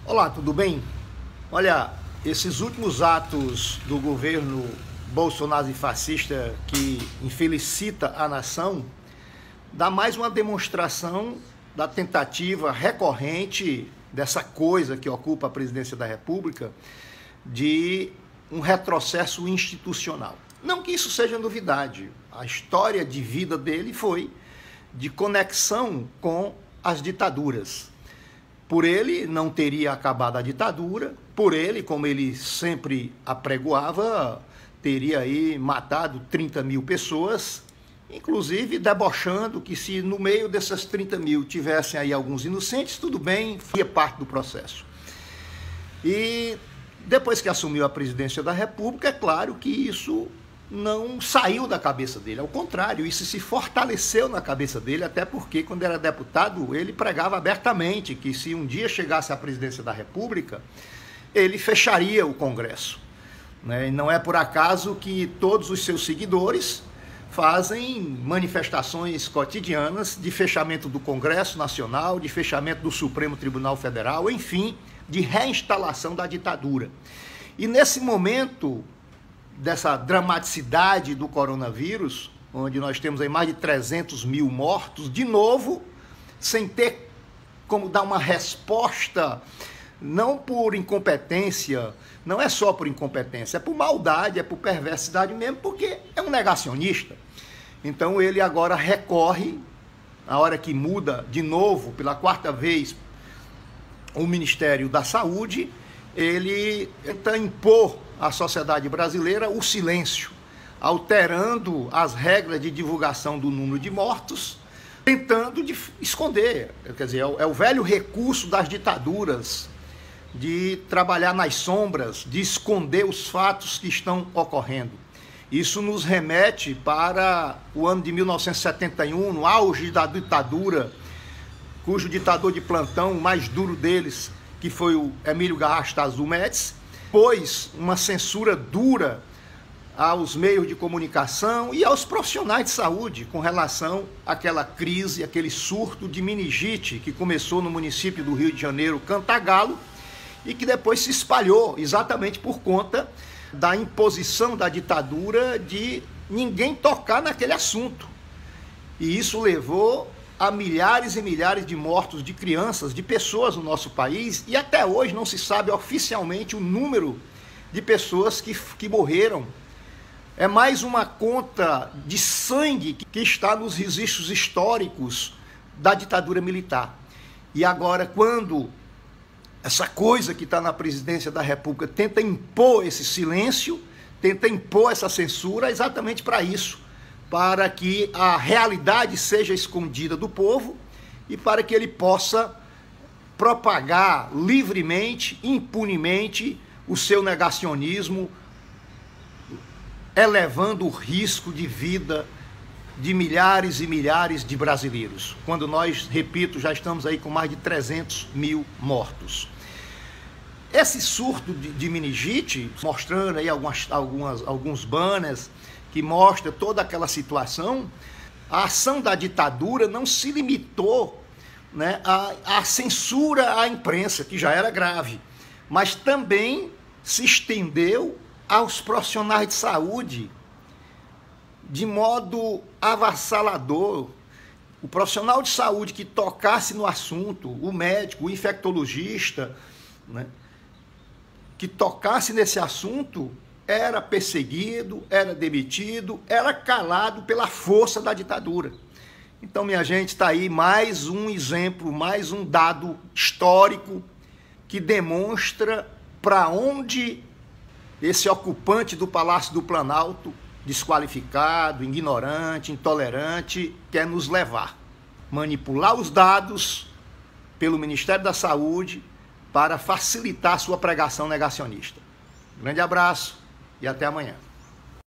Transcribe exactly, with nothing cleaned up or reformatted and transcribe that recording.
Olá, tudo bem? Olha, esses últimos atos do governo Bolsonaro e fascista que infelicita a nação, dá mais uma demonstração da tentativa recorrente dessa coisa que ocupa a presidência da República de um retrocesso institucional. Não que isso seja novidade, a história de vida dele foi de conexão com as ditaduras. Por ele não teria acabado a ditadura, por ele, como ele sempre apregoava, teria aí matado trinta mil pessoas, inclusive debochando que se no meio dessas trinta mil tivessem aí alguns inocentes, tudo bem, fazia parte do processo. E depois que assumiu a presidência da República, é claro que isso não saiu da cabeça dele, ao contrário, isso se fortaleceu na cabeça dele, até porque quando era deputado ele pregava abertamente que se um dia chegasse à presidência da República, ele fecharia o Congresso, né? E não é por acaso que todos os seus seguidores fazem manifestações cotidianas de fechamento do Congresso Nacional, de fechamento do Supremo Tribunal Federal, enfim, de reinstalação da ditadura. E nesse momento dessa dramaticidade do coronavírus, onde nós temos aí mais de trezentos mil mortos, de novo, sem ter como dar uma resposta, não por incompetência, não é só por incompetência, é por maldade, é por perversidade mesmo, porque é um negacionista. Então ele agora recorre, a hora que muda de novo, pela quarta vez, o Ministério da Saúde, ele tenta impor à sociedade brasileira o silêncio, alterando as regras de divulgação do número de mortos, tentando de esconder, quer dizer, é o velho recurso das ditaduras, de trabalhar nas sombras, de esconder os fatos que estão ocorrendo. Isso nos remete para o ano de mil novecentos e setenta e um, no auge da ditadura, cujo ditador de plantão, o mais duro deles, que foi o Emílio Garrastazu Médici, pôs uma censura dura aos meios de comunicação e aos profissionais de saúde com relação àquela crise, aquele surto de meningite que começou no município do Rio de Janeiro, Cantagalo, e que depois se espalhou exatamente por conta da imposição da ditadura de ninguém tocar naquele assunto. E isso levou a milhares e milhares de mortos de crianças, de pessoas no nosso país, e até hoje não se sabe oficialmente o número de pessoas que, que morreram. É mais uma conta de sangue que está nos registros históricos da ditadura militar. E agora, quando essa coisa que está na presidência da República tenta impor esse silêncio, tenta impor essa censura, é exatamente para isso, para que a realidade seja escondida do povo e para que ele possa propagar livremente, impunemente, o seu negacionismo, elevando o risco de vida de milhares e milhares de brasileiros, quando nós, repito, já estamos aí com mais de trezentos mil mortos. Esse surto de, de meningite, mostrando aí algumas, algumas, alguns banners, que mostra toda aquela situação, a ação da ditadura não se limitou, né, à, à censura à imprensa, que já era grave, mas também se estendeu aos profissionais de saúde de modo avassalador. O profissional de saúde que tocasse no assunto, o médico, o infectologista, né, que tocasse nesse assunto, era perseguido, era demitido, era calado pela força da ditadura. Então, minha gente, está aí mais um exemplo, mais um dado histórico que demonstra para onde esse ocupante do Palácio do Planalto, desqualificado, ignorante, intolerante, quer nos levar. Manipular os dados pelo Ministério da Saúde para facilitar sua pregação negacionista. Grande abraço e até amanhã.